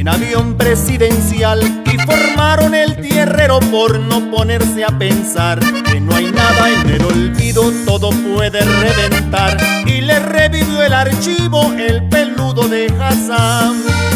en avión presidencial y formaron el tierrero por no ponerse a pensar que no hay nada en el olvido, todo puede reventar. Y le revivió el archivo el peludo de Hassan.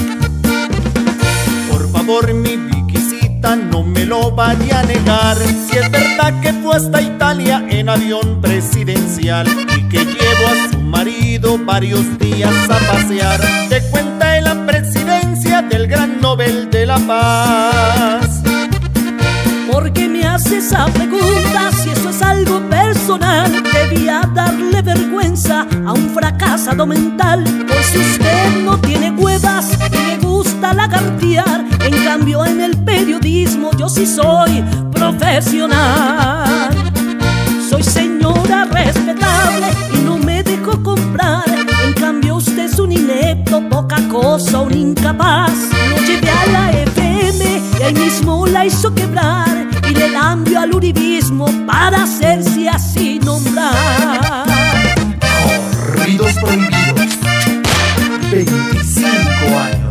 Por favor, mi Viquisita, no me lo vaya a negar, si es verdad que fue hasta Italia en avión presidencial y que llevó a su marido varios días a pasear. Te cuenta en la presidencia del gran Nobel de la Paz. ¿Por qué me hace esa pregunta si eso es algo personal? Debía darle vergüenza a un fracasado mental, pues usted no tiene huevas y le gusta lagartear. En cambio en el periodismo yo sí soy profesional. Soy señora respetable y no me dejo comprar. En cambio usted es un inepto, poca cosa, un incapaz. Lo llevé a la FM y ahí mismo la hizo quebrar, y le cambio al uribismo para hacerse así nombrar. Corridos prohibidos, 25 años.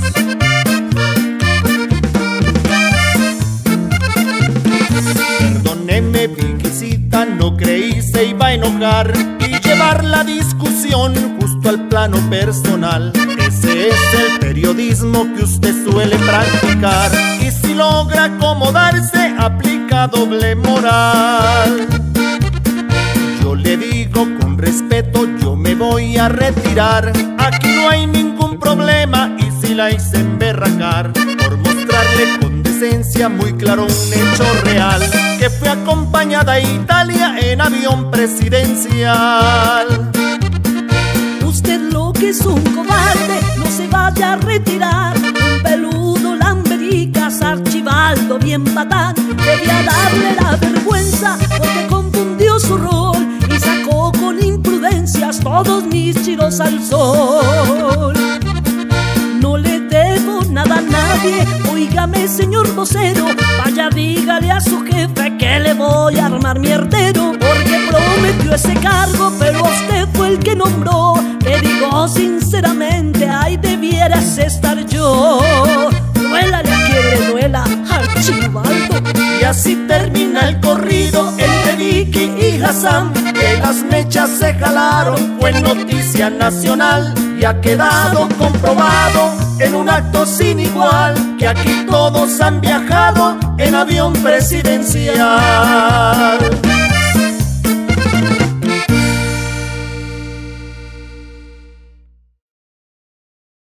Perdóneme, Viquisita, no creí se iba a enojar y llevar la discusión justo al plano personal. Ese es el periodismo que usted suele practicar, y si logra acomodarse aplica doble moral. Yo le digo con respeto, yo me voy a retirar. Aquí no hay ningún problema y si la hice emberracar, por mostrarle con decencia muy claro un hecho real, que fue acompañada a Italia en avión presidencial. Usted lo que es un cobarde, no se vaya a retirar. Un peludo lambericas, Archibaldo bien patán, debía darle la vergüenza porque confundió su rol y sacó con imprudencias todos mis chiros al sol. No le debo nada a nadie, óigame señor vocero, vaya dígale a su jefe que le voy a armar mierdero, porque prometió ese cargo pero usted fue el que nombró. Le digo sinceramente, ahí debieras estar yo. Duélale a quien le duela, Archibaldo. Y así termina el corrido entre Vicky y Hassan, que las mechas se jalaron, fue noticia nacional y ha quedado comprobado en un acto sin igual que aquí todos han viajado en avión presidencial.